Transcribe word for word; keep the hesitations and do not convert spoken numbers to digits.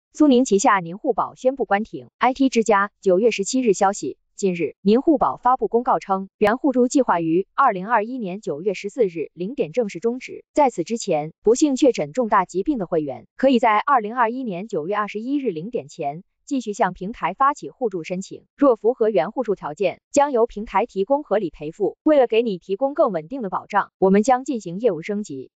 苏宁旗下宁沪宝宣布关停。I T 之家九月十七日消息，近日，宁沪宝发布公告称，原互助计划于二零二一年九月十四日零点正式终止。在此之前，不幸确诊重大疾病的会员，可以在二零二一年九月二十一日零点前继续向平台发起互助申请。若符合原互助条件，将由平台提供合理赔付。为了给你提供更稳定的保障，我们将进行业务升级。